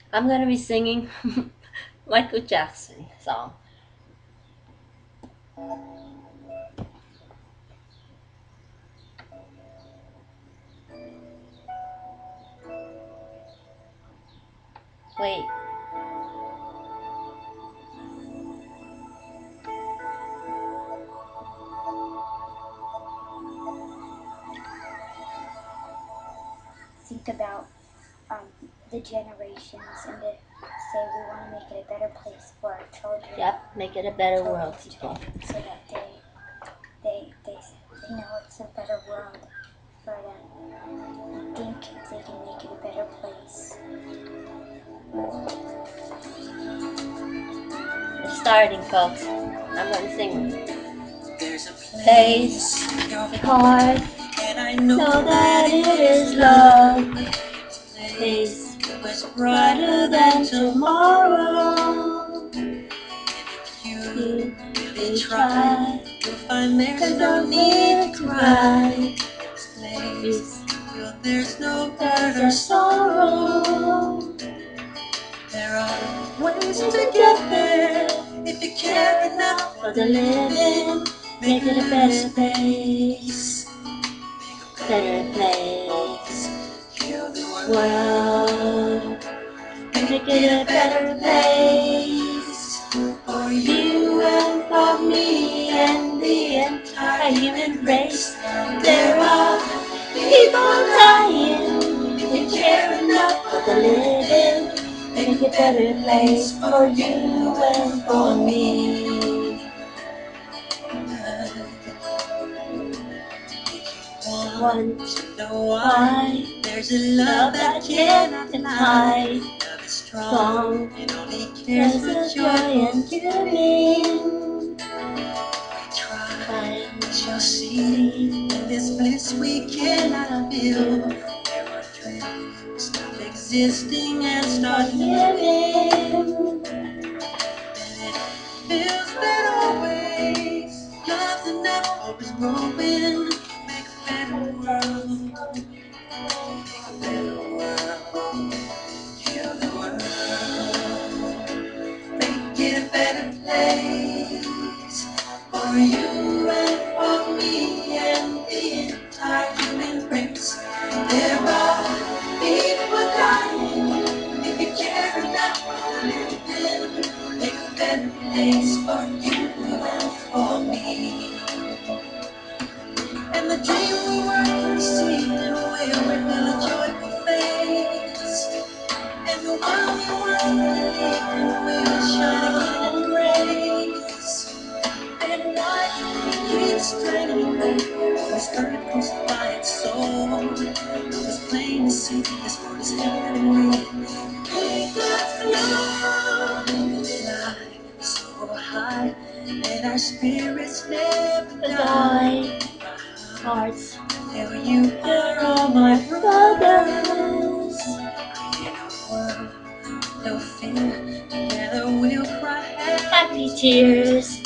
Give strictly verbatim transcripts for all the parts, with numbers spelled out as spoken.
I'm gonna be singing Michael Jackson song. Wait. Think about um, the generations and to say we want to make it a better place for our children. Yep, make it a better world. So that they, they, they, they know it's a better world for them. I think they can make it a better place. It's starting, folks. I'm gonna sing. There's a place in your heart, and I know that it is love. A place was brighter than tomorrow. If you really try, you'll find there's no need to cry. This place, there's no hurt or sorrow. There are ways to get there if you care enough for the living. Make it a better place, better place. Heal the world, make it a better place for you and for me and the entire human race. There are people dying if you care enough for the living. Make a better place for you and for me. Want to know why? There's a love that cannot deny. Love is strong, it only cares for joy and giving. Try, we shall see. In this bliss we cannot feel. There are dreams, stop existing and start living. And it feels better always. Love's enough, hope is growing. Make a better world. Make a better world. Heal the world. Make it a better place for you and for me and the entire human race. There are people dying if you care enough for living. Make a better place for you and for me. And the dream we were conceived in will reveal a joyful face. And the one we once believed in will shine again in grace. And life keeps straining back, this earth crucified its soul. It's plain to see this world is heading way. Make us fly, fly so high, let our spirits never die. Our hearts tell you are all my brothers. In a world, no fear, together we'll cry happy tears.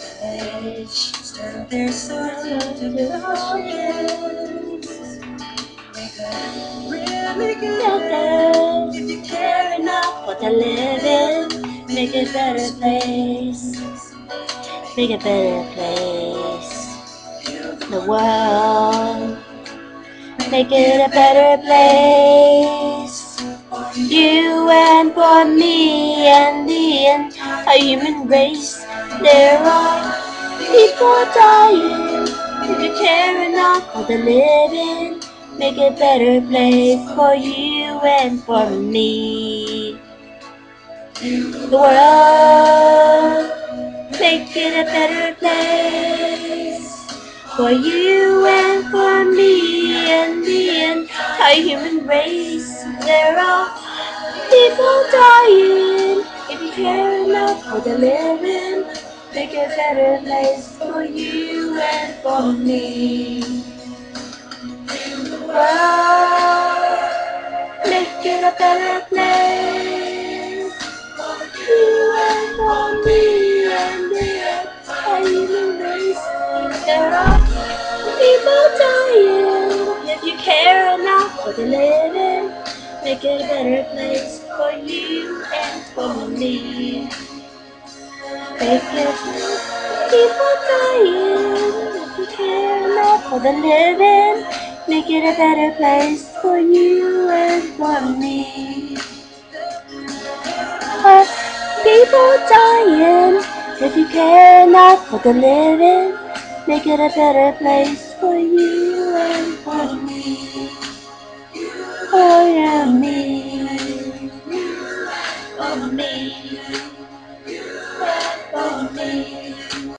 Turn their swords into devotions. We could really get there if you care enough for the living. Make a better place. Make a better place. The world. Make it a better place for you and for me and the entire human race. There are people dying if you care enough for the living. Make it a better place for you and for me. The world, make it a better place for you and for me and the entire human race. There are people dying if you care enough for the living. Make a better place for you and for me. The world, make it a better place for you and for me and the entire human race. There are people dying if you care enough for the living. Make make it a better place for you and for me. Make it people dying, if you care enough for the living, make it a better place for you and for me. Uh, people dying, if you care enough for the living, make it a better place for you